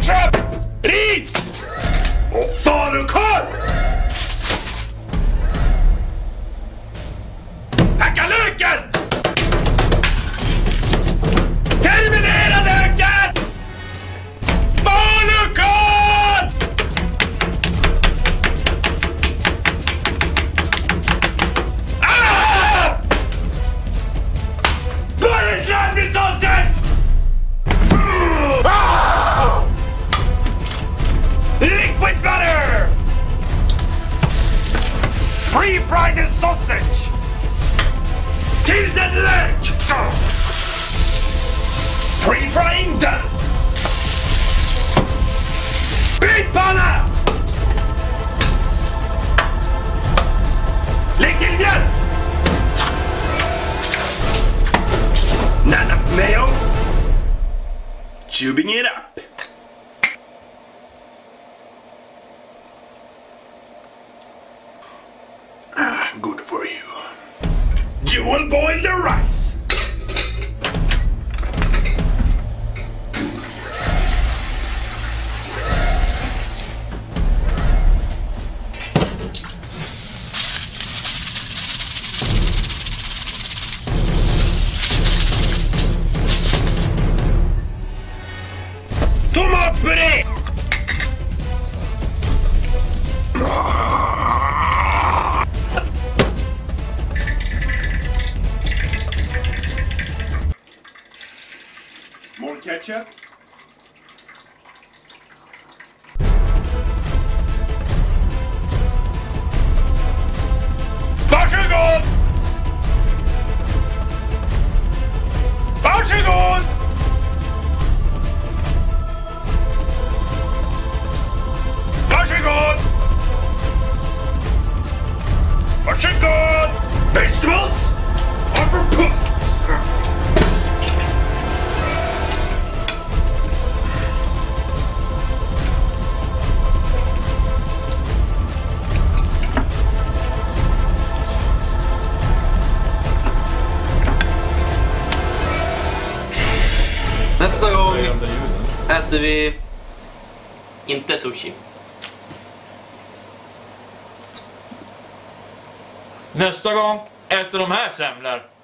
Ketchup! Ris! Och falukorv! Hacka löken! Terminera löken! Falukorv! Ah! Börjesland i såsen! Ah! Liquid butter! Pre-fry the sausage! Tillsätt lök! Pre-frying done! Brytpanna! Lägg till mjölk! Nana mayo! Tubing it up! Good for you. Dual boil the rice. Tomatpuré! More ketchup. Varsågod! Varsågod! Varsågod! Varsågod! Vegetables are for pussies. Nästa gång äter vi inte sushi. Nästa gång äter de här semlor.